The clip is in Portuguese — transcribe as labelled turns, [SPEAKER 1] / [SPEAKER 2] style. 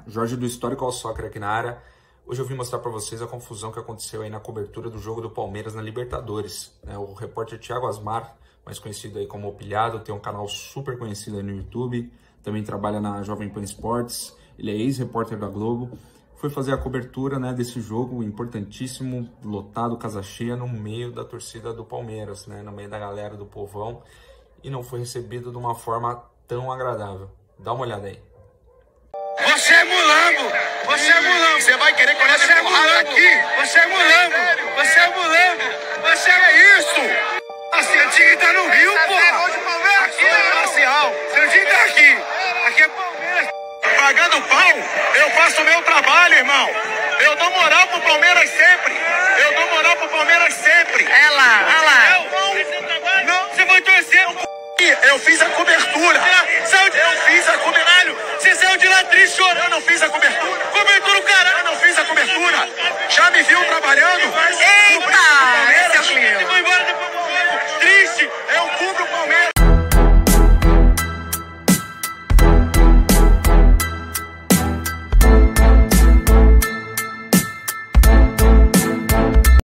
[SPEAKER 1] Jorge do Histórico ao Soccer aqui na área. Hoje eu vim mostrar para vocês a confusão que aconteceu aí na cobertura do jogo do Palmeiras na Libertadores. O repórter Thiago Asmar, mais conhecido aí como O Pilhado, tem um canal super conhecido aí no YouTube, também trabalha na Jovem Pan Esportes, ele é ex-repórter da Globo. Foi fazer a cobertura, desse jogo importantíssimo, lotado, casa cheia, no meio da torcida do Palmeiras, no meio da galera do povão, e não foi recebido de uma forma tão agradável. Dá uma olhada aí.
[SPEAKER 2] Você é mulambo! Você é mulambo! Você vai querer correr essa porrada aqui? Você é mulambo! Você é mulambo! Você é isso! A Santinho tá no Rio, porra! Aqui é parcial! Santinho tá aqui! Aqui é Palmeiras! Pagando pau, eu faço o meu trabalho, irmão! Eu dou moral pro Palmeiras sempre! Eu dou moral pro Palmeiras sempre!
[SPEAKER 3] É lá!
[SPEAKER 2] Não, você vai torcer! Eu fiz a cobertura! Eu fiz a cobertura! Você saiu de lá triste chorando! Eu não fiz a cobertura!